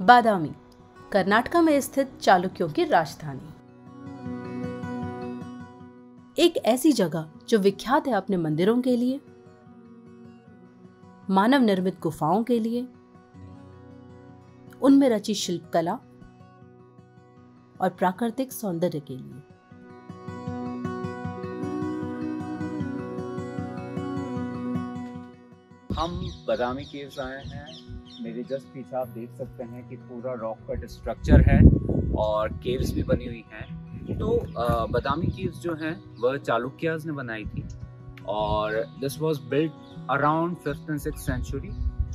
बादामी, कर्नाटक में स्थित चालुक्यों की राजधानी। एक ऐसी जगह जो विख्यात है अपने मंदिरों के लिए, मानव निर्मित गुफाओं के लिए, उनमें रची शिल्पकला और प्राकृतिक सौंदर्य के लिए। हम बादामी केव्स आए हैं। मेरे जस्ट पीछे आप देख सकते हैं कि पूरा रॉक कट स्ट्रक्चर है और केव्स भी बनी हुई हैं। तो बादामी केव्स जो हैं वह चालुक्यास ने बनाई थी और this was built around 5th and 6th century.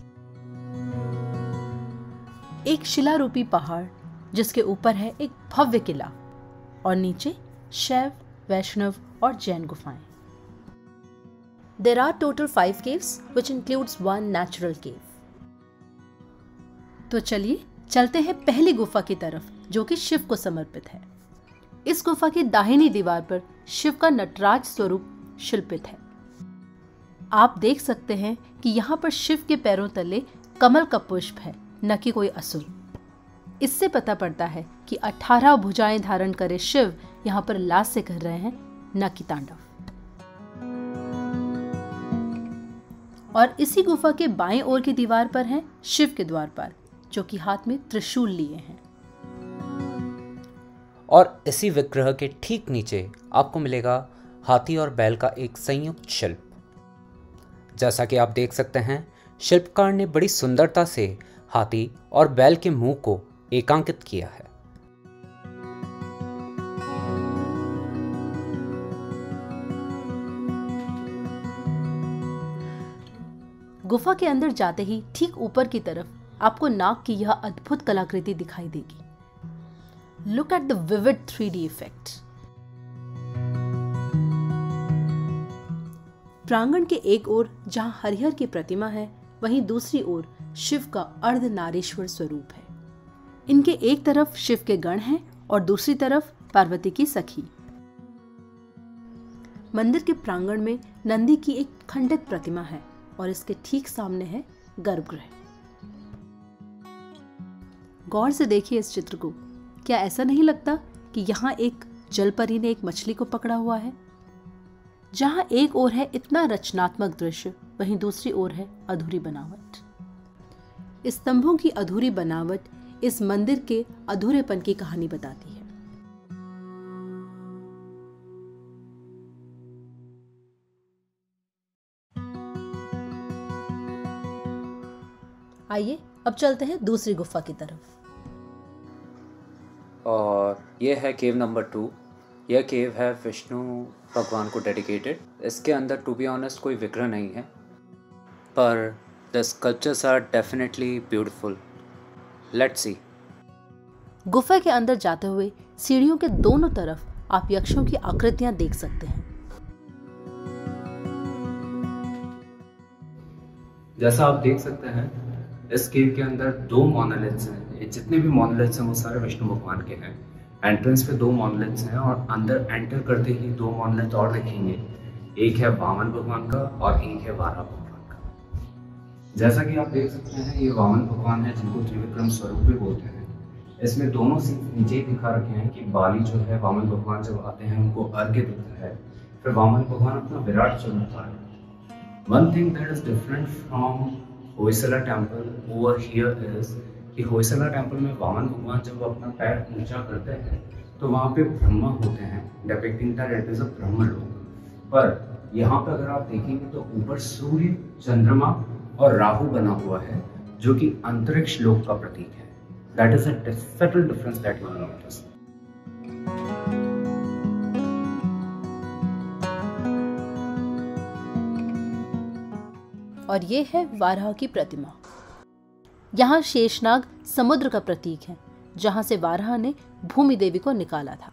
एक शिलारूपी पहाड़ जिसके ऊपर है एक भव्य किला और नीचे शैव, वैष्णव और जैन गुफाएं। There are total 5 caves which includes 1 natural cave. तो चलिए चलते हैं पहली गुफा की तरफ जो कि शिव को समर्पित है। इस गुफा की दाहिनी दीवार पर शिव का नटराज स्वरूप शिल्पित है। आप देख सकते हैं कि यहाँ पर शिव के पैरों तले कमल का पुष्प है, न कि कोई असुर। इससे पता पड़ता है कि 18 भुजाएं धारण करे शिव यहाँ पर लास्य कर रहे हैं, न कि तांडव। और इसी गुफा के बाएं ओर की दीवार पर है शिव के द्वारपाल, जो कि हाथ में त्रिशूल लिए हैं। और इसी विग्रह के ठीक नीचे आपको मिलेगा हाथी और बैल का एक संयुक्त शिल्प। जैसा कि आप देख सकते हैं, शिल्पकार ने बड़ी सुंदरता से हाथी और बैल के मुंह को एकांकित किया है। गुफा के अंदर जाते ही ठीक ऊपर की तरफ आपको नाग की यह अद्भुत कलाकृति दिखाई देगी। Look at the vivid 3D effect. प्रांगण के एक ओर जहां हरिहर की प्रतिमा है, वहीं दूसरी ओर शिव का अर्धनारीश्वर स्वरूप है। इनके एक तरफ शिव के गण हैं और दूसरी तरफ पार्वती की सखी। मंदिर के प्रांगण में नंदी की एक खंडित प्रतिमा है और इसके ठीक सामने है गर्भगृह। गौर से देखिए इस चित्र को। क्या ऐसा नहीं लगता कि यहाँ एक जलपरी ने एक मछली को पकड़ा हुआ है? जहां एक ओर है इतना रचनात्मक दृश्य, वहीं दूसरी ओर है अधूरी बनावट। स्तंभों की अधूरी बनावट इस मंदिर के अधूरेपन की कहानी बताती है। आइए अब चलते हैं दूसरी गुफा की तरफ। और ये है केव नंबर 2। यह केव है विष्णु भगवान को डेडिकेटेड। इसके अंदर टू बी ऑनेस्ट कोई विग्रह नहीं है, पर the sculptures are definitely beautiful. Let's see. गुफा के अंदर जाते हुए सीढ़ियों के दोनों तरफ आप यक्षों की आकृतियां देख सकते हैं। जैसा आप देख सकते हैं, इस केव के अंदर 2 मोनोलिथ्स हैं। जितने भी मोनोलिथ्स हैं वो सारे विष्णु भगवान के हैं। एंट्रेंस पे 2 मोनोलिथ्स हैं और अंदर एंटर करते ही 2 मोनोलिथ और दिखेंगे। एक है वामन भगवान का और एक है वाराह भगवान का। जैसा कि आप देख सकते हैं, ये वामन भगवान है जिनको त्रिविक्रम स्वरूप भी बोलते हैं। इसमें दोनों सीन नीचे ही दिखा रखे हैं कि बाली जो है वामन भगवान जब आते हैं उनको अर्घ्य देता है, फिर वामन भगवान अपना विराट स्वरूप है। One thing that is different from Hoysala temple over here is कि होयसला टेम्पल में वामन भगवान जब अपना पैर ऊंचा करते हैं तो वहाँ पे ब्रह्मा होते हैं, depicting that it is a Brahmaloka. पर यहाँ पे अगर आप देखेंगे तो ऊपर सूर्य, चंद्रमा और राहु बना हुआ है जो कि अंतरिक्ष लोक का प्रतीक है। That is a subtle difference that you will notice. और ये है वाराह की प्रतिमा। यहाँ शेषनाग समुद्र का प्रतीक है, जहां से वाराह ने भूमि देवी को निकाला था।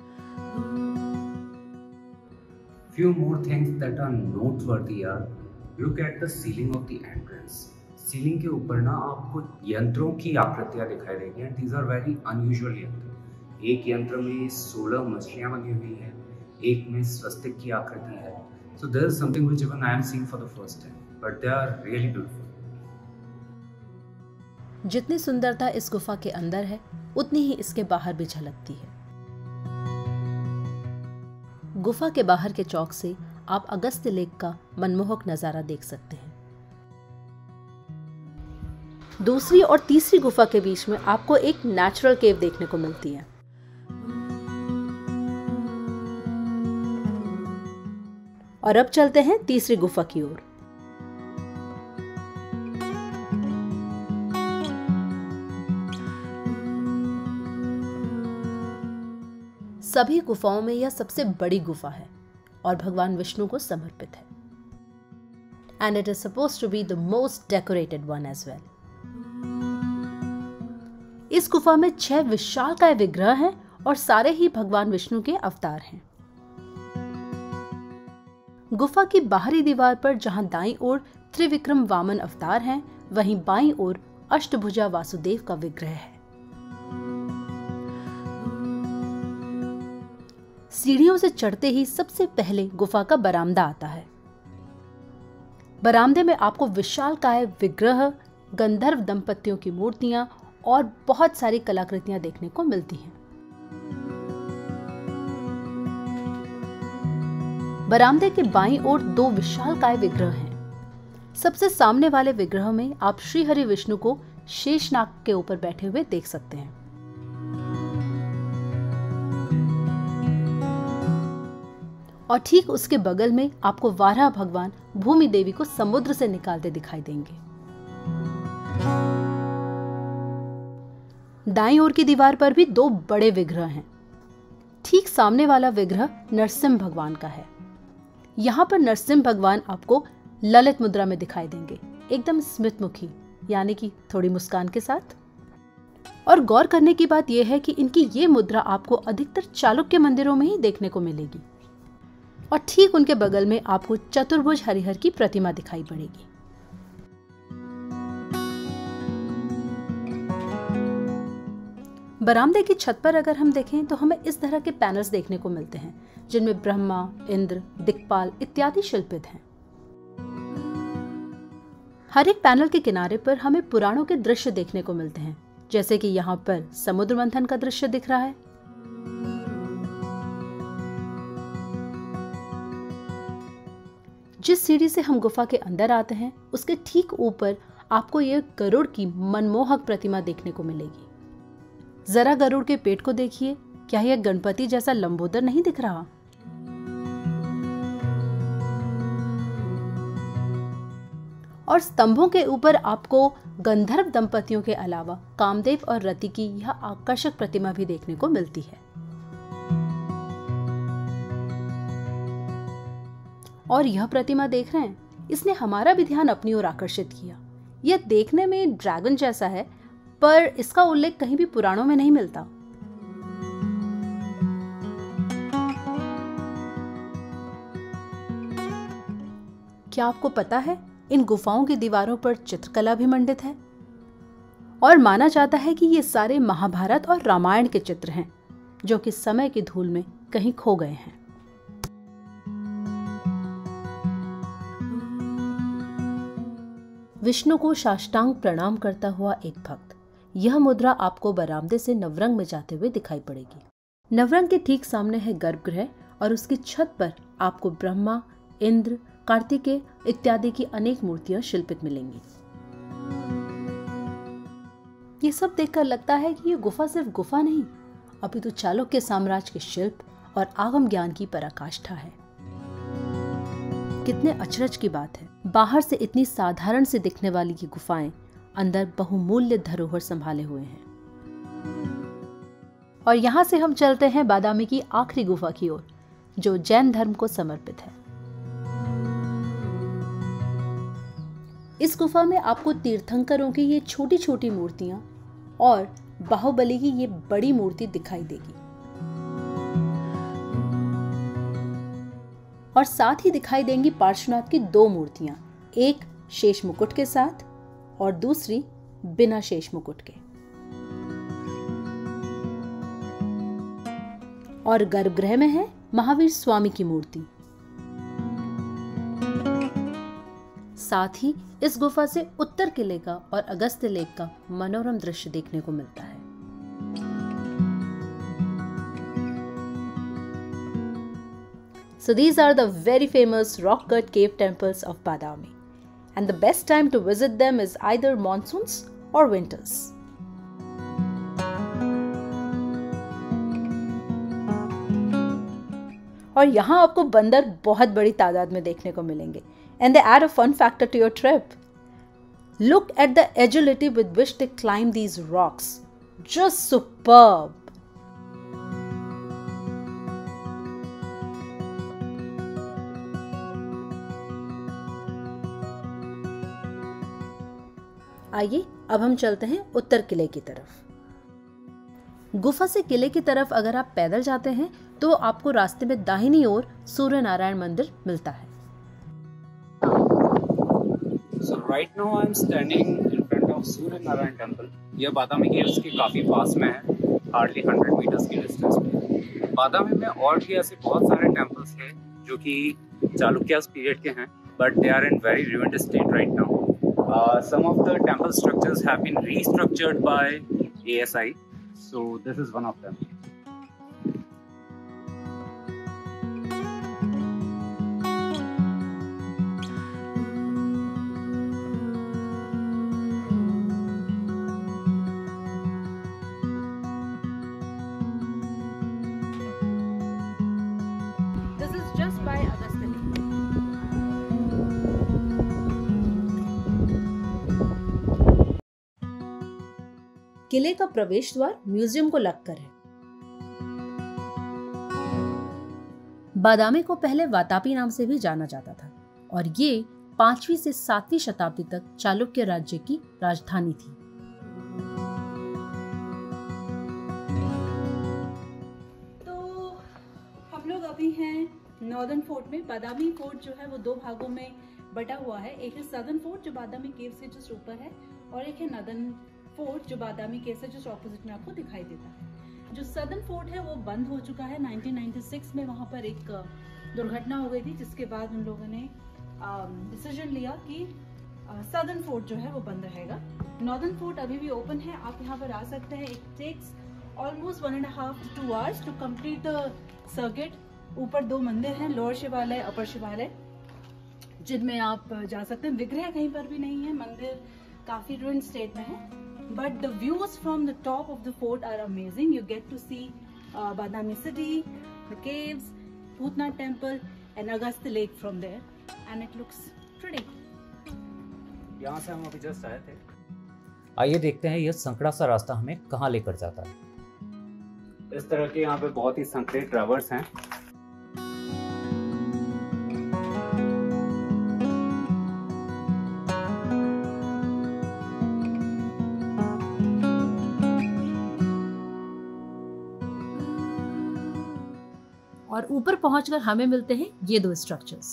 Few more things that are noteworthy are look at the ceiling of the entrance. Ceiling के ऊपर ना आपको यंत्रों की आकृतियां दिखाई देंगी and these are very unusual यंत्र। एक यंत्र में 16 मछलियां बनी हुई है, एक में स्वस्तिक की आकृति है। So there is something which even I am seeing for the first time, but they are really beautiful. जितनी सुंदरता इस गुफा के अंदर है उतनी ही इसके बाहर भी झलकती है। गुफा के बाहर के चौक से आप अगस्त्य लेक का मनमोहक नजारा देख सकते हैं। दूसरी और तीसरी गुफा के बीच में आपको एक नेचुरल केव देखने को मिलती है। और अब चलते हैं तीसरी गुफा की ओर। सभी गुफाओं में यह सबसे बड़ी गुफा है और भगवान विष्णु को समर्पित है। And it is supposed to be the most decorated one as well. इस गुफा में 6 विशालकाय विग्रह हैं और सारे ही भगवान विष्णु के अवतार हैं। गुफा की बाहरी दीवार पर जहां दाईं ओर त्रिविक्रम वामन अवतार हैं, वहीं बाईं ओर अष्टभुजा वासुदेव का विग्रह है। सीढ़ियों से चढ़ते ही सबसे पहले गुफा का बरामदा आता है। बरामदे में आपको विशालकाय विग्रह, गंधर्व दंपतियों की मूर्तियां और बहुत सारी कलाकृतियां देखने को मिलती हैं। बरामदे के बाईं ओर 2 विशालकाय विग्रह हैं। सबसे सामने वाले विग्रह में आप श्री हरि विष्णु को शेषनाग के ऊपर बैठे हुए देख सकते हैं। और ठीक उसके बगल में आपको वाराह भगवान भूमि देवी को समुद्र से निकालते दिखाई देंगे। दाईं ओर की दीवार पर भी 2 बड़े विग्रह हैं। ठीक सामने वाला विग्रह नरसिंह भगवान का है। यहाँ पर नरसिंह भगवान आपको ललित मुद्रा में दिखाई देंगे, एकदम स्मितमुखी, यानी कि थोड़ी मुस्कान के साथ। और गौर करने की बात यह है कि इनकी ये मुद्रा आपको अधिकतर चालुक्य मंदिरों में ही देखने को मिलेगी। और ठीक उनके बगल में आपको चतुर्भुज हरिहर की प्रतिमा दिखाई पड़ेगी। बरामदे की छत पर अगर हम देखें तो हमें इस तरह के पैनल्स देखने को मिलते हैं, जिनमें ब्रह्मा, इंद्र, दिक्पाल इत्यादि शिल्पित हैं। हर एक पैनल के किनारे पर हमें पुराणों के दृश्य देखने को मिलते हैं, जैसे कि यहाँ पर समुद्र मंथन का दृश्य दिख रहा है। जिस सीढ़ी से हम गुफा के अंदर आते हैं, उसके ठीक ऊपर आपको यह गरुड़ की मनमोहक प्रतिमा देखने को मिलेगी। जरा गरुड़ के पेट को देखिए, क्या यह गणपति जैसा लंबोदर नहीं दिख रहा? और स्तंभों के ऊपर आपको गंधर्व दंपतियों के अलावा कामदेव और रति की यह आकर्षक प्रतिमा भी देखने को मिलती है। और यह प्रतिमा देख रहे हैं, इसने हमारा भी ध्यान अपनी ओर आकर्षित किया। यह देखने में ड्रैगन जैसा है, पर इसका उल्लेख कहीं भी पुराणों में नहीं मिलता। क्या आपको पता है, इन गुफाओं की दीवारों पर चित्रकला भी मंडित है और माना जाता है कि ये सारे महाभारत और रामायण के चित्र हैं, जो कि समय की धूल में कहीं खो गए हैं। विष्णु को साष्टांग प्रणाम करता हुआ एक भक्त, यह मुद्रा आपको बरामदे से नवरंग में जाते हुए दिखाई पड़ेगी। नवरंग के ठीक सामने है गर्भगृह और उसकी छत पर आपको ब्रह्मा, इंद्र, कार्तिकेय इत्यादि की अनेक मूर्तियां शिल्पित मिलेंगी। ये सब देखकर लगता है कि ये गुफा सिर्फ गुफा नहीं, अपितु चालुक्य साम्राज्य के शिल्प और आगम ज्ञान की पराकाष्ठा है। कितने अचरज की बात है, बाहर से इतनी साधारण से दिखने वाली ये गुफाएं अंदर बहुमूल्य धरोहर संभाले हुए हैं। और यहाँ से हम चलते हैं बादामी की आखिरी गुफा की ओर, जो जैन धर्म को समर्पित है। इस गुफा में आपको तीर्थंकरों की ये छोटी छोटी मूर्तियां और बाहुबली की ये बड़ी मूर्ति दिखाई देगी, और साथ ही दिखाई देंगी पार्श्वनाथ की 2 मूर्तियां, एक शेष मुकुट के साथ और दूसरी बिना शेष मुकुट के। और गर्भगृह में है महावीर स्वामी की मूर्ति। साथ ही इस गुफा से उत्तर किले का और अगस्त्य लेक का मनोरम दृश्य देखने को मिलता है। So these are the very famous rock-cut cave temples of Badami, and the best time to visit them is either monsoons or winters. और यहाँ आपको बंदर बहुत बड़ी तादाद में देखने को मिलेंगे, and they add a fun factor to your trip. Look at the agility with which they climb these rocks. Just superb. आइए अब हम चलते हैं उत्तर किले की तरफ। गुफा से किले की तरफ अगर आप पैदल जाते हैं तो आपको रास्ते में दाहिनी ओर सूर्य नारायण मंदिर मिलता है। So right now I'm standing in front of Surya Narayan temple. यह बादामी केव्स के काफी पास में है, हार्डली 100 मीटर्स की डिस्टेंस पे। बादामी में और भी ऐसे बहुत सारे टेम्पल्स हैं जो कि चालुक्यास पीरियड के हैं, but they are in very ruined state right now. Some of the temple structures have been restructured by ASI, so this is one of them. This is just by Agastya Lake. किले का प्रवेश द्वार museum को लगकर है। बादामी को पहले वातापी नाम से भी जाना जाता था और ये 5वीं से 7वीं शताब्दी तक चालुक्य राज्य की राजधानी थी। तो हम लोग अभी हैं नॉर्दर्न फोर्ट में। बादामी फोर्ट जो है वो 2 भागों में बटा हुआ है। एक है सदर्न फोर्ट जो बादामी केव से जस्ट ऊपर है, और एक है नॉर्दर्न फोर्ट जो बादामी केव से जस्ट ऑपोजिट में आपको दिखाई देता है। जो सदर्न फोर्ट है वो बंद हो चुका है। 1996 में वहां पर एक दुर्घटना हो गई थी, जिसके बाद उन लोगों ने डिसीजन लिया कि सदर्न फोर्ट जो है वो बंद रहेगा। नॉर्दर्न फोर्ट अभी भी ओपन है, आप यहाँ पर आ सकते हैं। It takes almost 1.5 to 2 hours to complete the circuit. ऊपर 2 मंदिर हैं, लोअर शिवालय, अपर शिवालय, जिनमें आप जा सकते हैं। विग्रह कहीं पर भी नहीं है, मंदिर काफी ruined स्टेट में है, but the views from the top of the fort are amazing. You get to see Badami city, the caves, Bhutnath temple and Agastya lake from there, and it looks pretty. यहाँ से हम अभी just आए थे। आइए देखते हैं यह संकरा सा रास्ता हमें कहाँ लेकर जाता है। इस तरह के यहाँ पे बहुत ही संकरे ट्रैवर्स हैं। और ऊपर पहुंचकर हमें मिलते हैं ये 2 स्ट्रक्चर्स।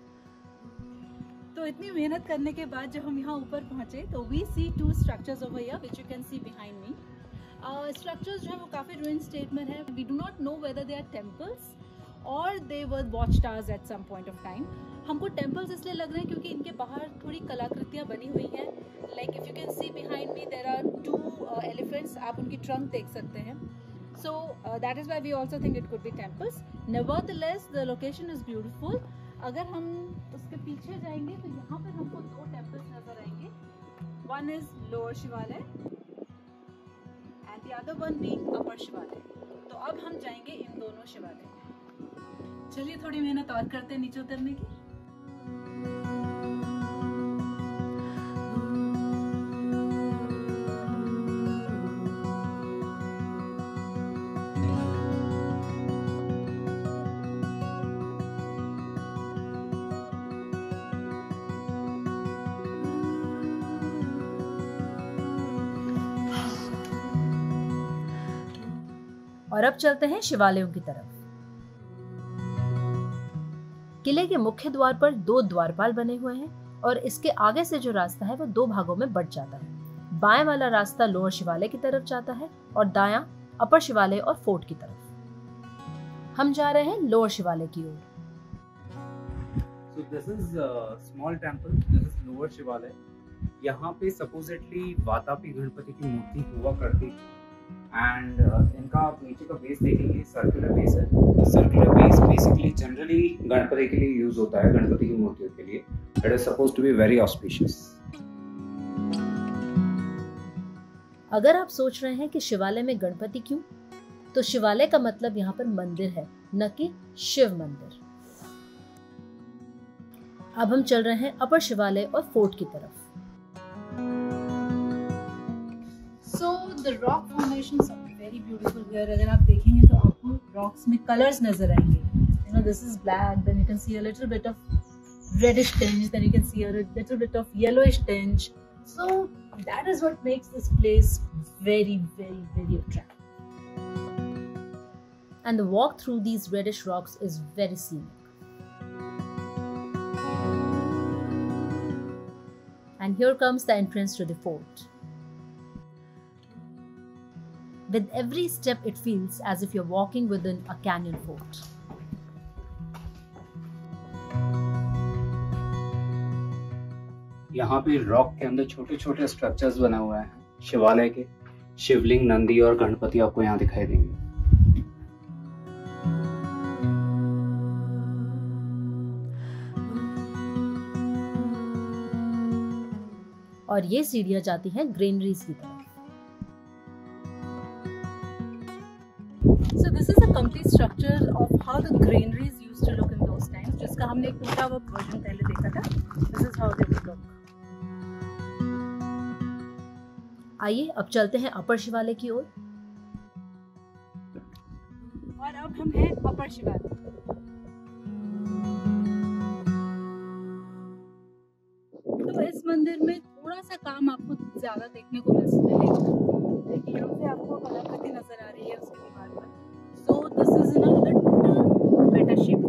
तो इतनी मेहनत करने के बाद जब हम यहाँ ऊपर पहुंचे तो we see 2 structures over here which you can see behind me. Structures जो है वो काफी ruined स्टेट में है। We do not know whether they are temples और they were watch towers at some point of time. हमको temples इसलिए लग रहे हैं क्योंकि इनके बाहर थोड़ी कलाकृतियाँ बनी हुई हैं। Like if you can see behind me there are 2 elephants, आप उनकी ट्रंक देख सकते हैं। So that is why we also think it could be temples. Nevertheless, the location is beautiful. अगर हम उसके पीछे जाएंगे तो यहाँ पर हमको 2 temples नजर आएंगे. One is Lower Shivalaya and the other one being Upper Shivalaya. तो अब हम जाएंगे इन दोनों शिवालय में। चलिए थोड़ी मेहनत और करते हैं नीचे उतरने की। और अब चलते हैं शिवालयों की तरफ। किले के मुख्य द्वार पर 2 द्वारपाल बने हुए हैं और इसके आगे से जो रास्ता है वो 2 भागों में बंट जाता है। बाएं वाला रास्ता लोअर शिवालय की तरफ जाता है और दायां अपर शिवालय और फोर्ट की तरफ। हम जा रहे हैं लोअर शिवालय की ओर। So this is a small temple. This is धरोहर शिवालय। यहाँ पे सपोजिटली वातापी गणपति की मूर्ति हुआ करती थी एंड इनका आप नीचे का बेस देखेंगे, सर्कुलर बेस है। Circular base basically generally Ganapati के लिए यूज होता है, गणपति की मूर्तियों के लिए। It is suppose to be very auspicious. अगर आप सोच रहे हैं कि शिवालय में गणपति क्यों, तो शिवालय का मतलब यहाँ पर मंदिर है, न कि शिव मंदिर। अब हम चल रहे हैं अपर शिवालय और फोर्ट की तरफ। So the rock formations are very beautiful here. अगर आप देखेंगे तो आपको rocks में colors नजर आएंगे. You know, this is black. Then you can see a little bit of reddish tinge. Then you can see a little bit of yellowish tinge. So that is what makes this place very, very, very attractive. And the walk through these reddish rocks is very scenic. And here comes the entrance to the fort. With every step, it feels as if you're walking within a canyon fort. यहाँ पे rock के अंदर छोटे छोटे structures बने हुए हैं शिवालय के। शिवलिंग, नंदी और गणपति आपको यहाँ दिखाई देंगे। और ये सीढ़ियां जाती हैं ग्रेनरीज की तरफ। So this is a complete structure of how the granaries used to look in those times, जिसका हमने एक टूटा हुआ वर्जन पहले देखा था। This is how they would look. आइए अब चलते हैं अपर शिवालय की ओर। और अब हम हैं अपर शिवालय। तो इस मंदिर में थोड़ा सा काम आपको ज्यादा देखने को मिलेगा। देखिए यहाँ पे आपको कलाकृति नजर आ रही है उसकी दीवार पर। So this is in a little better shape.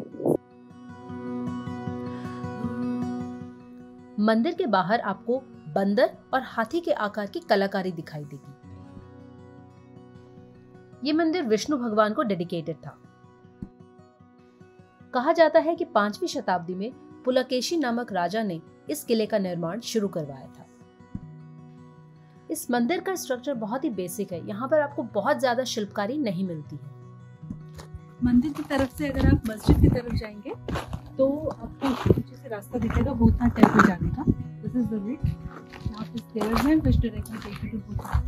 मंदिर के बाहर आपको बंदर और हाथी के आकार की कलाकारी दिखाई देगी। ये मंदिर विष्णु भगवान को डेडिकेटेड था। कहा जाता है कि 5वीं शताब्दी में पुलकेशी नामक राजा ने इस किले का निर्माण शुरू करवाया था। इस मंदिर का स्ट्रक्चर बहुत ही बेसिक है। यहाँ पर आपको बहुत ज्यादा शिल्पकारी नहीं मिलती है। मंदिर की तरफ से अगर आप मस्जिद की तरफ जाएंगे तो आपको पीछे से रास्ता दिखेगा भूतनाथ टेम्पल जाने का। This is the route. यहाँ पे स्टेयर्स हैं which directly take you to Bhootnath.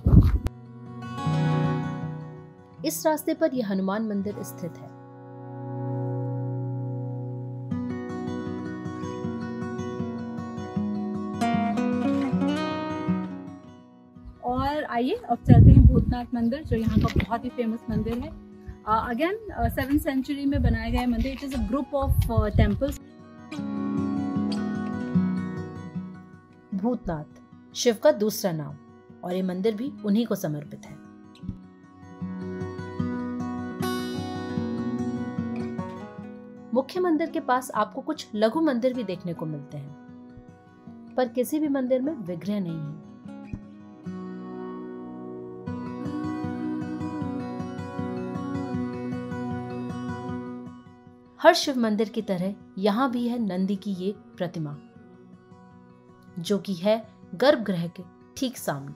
इस रास्ते पर यह हनुमान मंदिर स्थित है। और आइए अब चलते हैं भूतनाथ मंदिर, जो यहाँ का बहुत ही फेमस मंदिर है। अगेन 7th सेंचुरी में बनाया गया मंदिर। It is a group of temples. Bhutnath Shiva का दूसरा नाम, और ये मंदिर भी उन्हीं को समर्पित है। मुख्य मंदिर के पास आपको कुछ लघु मंदिर भी देखने को मिलते हैं, पर किसी भी मंदिर में विग्रह नहीं है। हर शिव मंदिर की तरह यहाँ भी है नंदी की ये प्रतिमा, जो कि है गर्भगृह के ठीक सामने।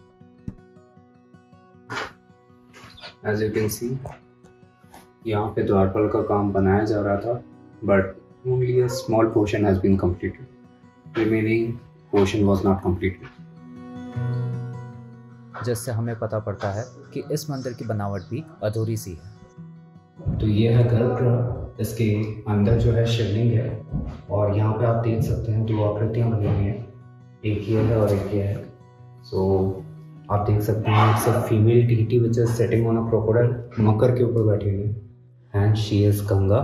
As you can see, यहाँ पे द्वारपाल का काम बनाया जा रहा था, but only a small portion has been completed. Remaining portion was not completed. जिससे हमें पता पड़ता है कि इस मंदिर की बनावट भी अधूरी सी है। तो ये है गर्भगृह। इसके अंदर जो है शिवलिंग है, और यहाँ पे आप देख सकते हैं 2 आकृतियाँ बनी हुई हैं, एक ये है और एक ये है। सो आप देख सकते हैं it's a female deity which is sitting on a crocodile, मकर के ऊपर बैठी हुई है, and she is Ganga,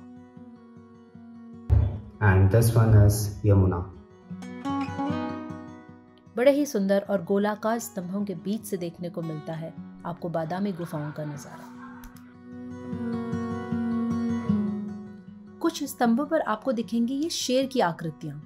and this one is Yamuna. बड़े ही सुंदर और गोलाकार स्तंभों के बीच से देखने को मिलता है आपको बादामी गुफाओं का नजारा। कुछ स्तंभों पर आपको दिखेंगी ये शेर की आकृतियां।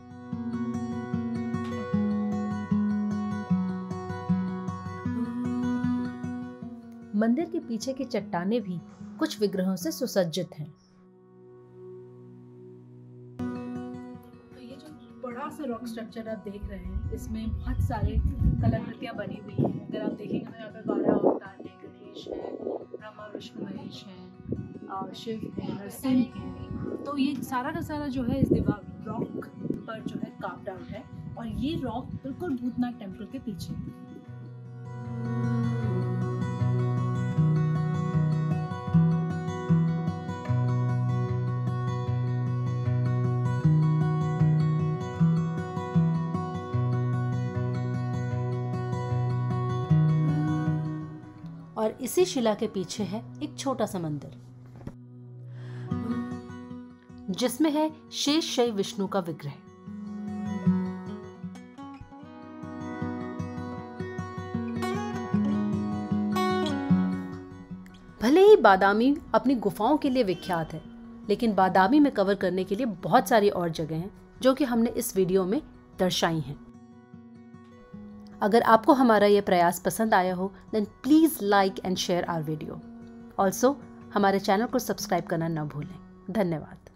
मंदिर के पीछे की चट्टानें भी कुछ विग्रहों से सुसज्जित हैं। तो ये जो बड़ा से रॉक स्ट्रक्चर आप देख रहे हैं, इसमें बहुत सारे कलाकृतियाँ बनी हुई हैं। अगर आप देखेंगे तो यहाँ पे 12 अवतार है, गणेश है, ब्रह्मा विष्णु महेश है, शिव है, नरसिंह है। तो ये सारा का सारा जो है इस दीवार रॉक पर जो है कार्व्ड आउट है, और ये रॉक बिल्कुल भूतनाथ टेम्पल के पीछे है। और इसी शिला के पीछे है एक छोटा सा मंदिर जिसमें है शेष शैव विष्णु का विग्रह। भले ही बादामी अपनी गुफाओं के लिए विख्यात है, लेकिन बादामी में कवर करने के लिए बहुत सारी और जगह हैं जो कि हमने इस वीडियो में दर्शाई हैं। अगर आपको हमारा ये प्रयास पसंद आया हो then please like and share our video. Also हमारे चैनल को सब्सक्राइब करना न भूलें। धन्यवाद।